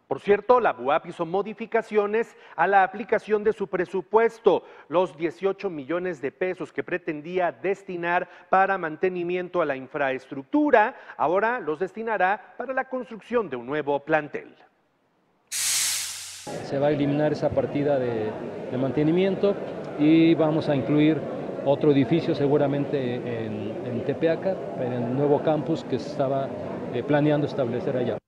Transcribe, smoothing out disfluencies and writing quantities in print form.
Por cierto, la BUAP hizo modificaciones a la aplicación de su presupuesto. Los 18 millones de pesos que pretendía destinar para mantenimiento a la infraestructura, ahora los destinará para la construcción de un nuevo plantel. Se va a eliminar esa partida de mantenimiento y vamos a incluir otro edificio seguramente en Tepeaca, en el nuevo campus que se estaba planeando establecer allá.